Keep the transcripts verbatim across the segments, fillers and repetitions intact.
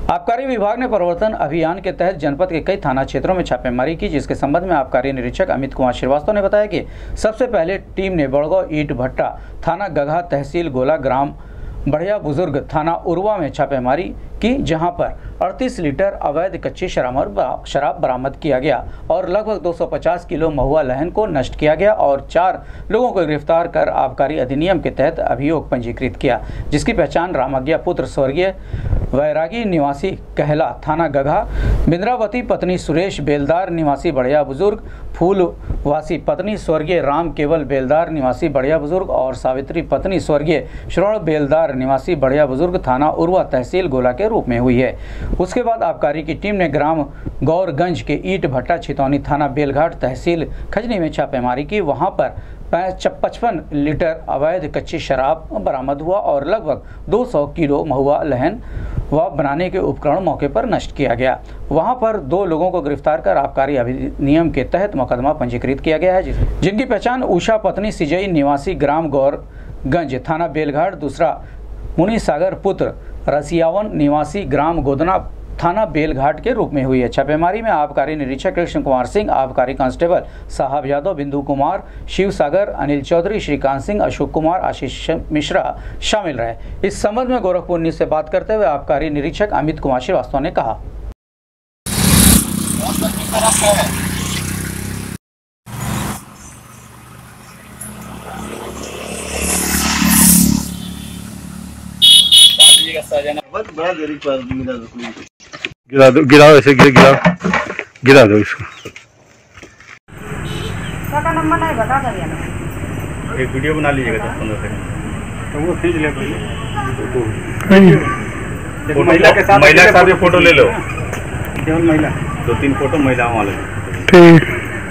आबकारी विभाग ने प्रवर्तन अभियान के तहत जनपद के कई थाना क्षेत्रों में छापेमारी की, जिसके संबंध में आबकारी निरीक्षक अमित कुमार श्रीवास्तव ने बताया कि सबसे पहले टीम ने बड़गांव ईट भट्टा थाना गघा तहसील गोला ग्राम बढ़िया बुजुर्ग थाना उरवा में छापेमारी की, जहां पर अड़तीस लीटर अवैध कच्ची शराब शराब बरामद किया गया और लगभग दो सौ पचास किलो महुआ लहन को नष्ट किया गया और चार लोगों को गिरफ्तार कर आबकारी अधिनियम के तहत अभियोग पंजीकृत किया, जिसकी पहचान रामज्ञा पुत्र स्वर्गीय वैरागी निवासी कहला थाना गघा, बिंद्रावती पत्नी सुरेश बेलदार निवासी बढ़िया बुजुर्ग, फूलवासी पत्नी स्वर्गीय राम केवल बेलदार निवासी बढ़िया बुजुर्ग और सावित्री पत्नी स्वर्गीय श्रवण बेलदार निवासी बढ़िया बुजुर्ग थाना उरवा तहसील गोला के रूप में हुई है। उसके बाद आबकारी की टीम ने ग्राम गौरगंज के ईट भट्टा छितौनी थाना बेलघाट तहसील खजनी में छापेमारी की। वहां पर पचपन लीटर अवैध कच्ची शराब बरामद हुआ और लगभग दो सौ किलो महुआ लहन व बनाने के उपकरण मौके पर नष्ट किया गया। वहां पर दो लोगों को गिरफ्तार कर आबकारी अधिनियम के तहत मुकदमा पंजीकृत किया गया है, जिनकी पहचान उषा पत्नी सिजई निवासी ग्राम गौरगंज थाना बेलघाट, दूसरा मुनि सागर पुत्र रसियावन निवासी ग्राम गोदना थाना बेलघाट के रूप में हुई है। छापेमारी में आबकारी निरीक्षक कृष्ण कुमार सिंह, आबकारी कांस्टेबल साहब यादव, बिंदु कुमार, शिव सागर, अनिल चौधरी, श्रीकांत सिंह, अशोक कुमार, आशीष मिश्रा शामिल रहे। इस संबंध में गोरखपुर न्यूज से बात करते हुए आबकारी निरीक्षक अमित कुमार श्रीवास्तव ने कहा। बड़ा देरी पर गिरा दो गिरा ऐसे गिरा गिरा गिरा दो इसको। का नंबर नहीं बता दो, एक वीडियो बना लीजिएगा दस पंद्रह सेकंड, तो वो खींच ले फोटो। महिला के साथ महिला के साथ भी फोटो ले लो, केवल महिला, दो तीन फोटो महिलाओं वाले। ठीक।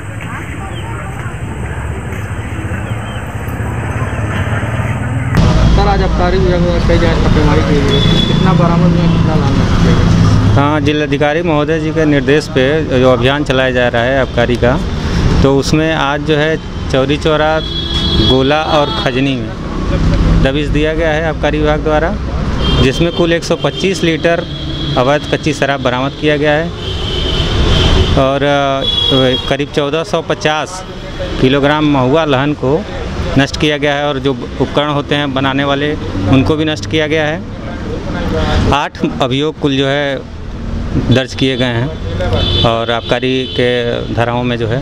सर, आज आबकारी विभाग में कई जगह छापेमारी की गई, कितना बरामद में कितना लाना चाहिए? हाँ, जिलाधिकारी महोदय जी के निर्देश पे जो अभियान चलाया जा रहा है आबकारी का, तो उसमें आज जो है चौरी चौरा, गोला और खजनी में दबिश दिया गया है आबकारी विभाग द्वारा, जिसमें कुल एक सौ पच्चीस लीटर अवैध कच्ची शराब बरामद किया गया है और करीब चौदह सौ पचास किलोग्राम महुआ लहन को नष्ट किया गया है और जो उपकरण होते हैं बनाने वाले उनको भी नष्ट किया गया है। आठ अभियोग कुल जो है दर्ज किए गए हैं और आबकारी के धाराओं में जो है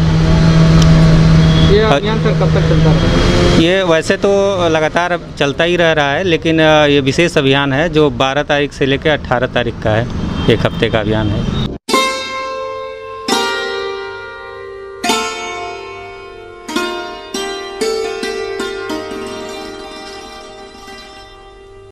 ये अभियान सर कब तक चलता है? ये वैसे तो लगातार चलता ही रह रहा है, लेकिन ये विशेष अभियान है जो बारह तारीख से लेकर अठारह तारीख का है, एक हफ्ते का अभियान है।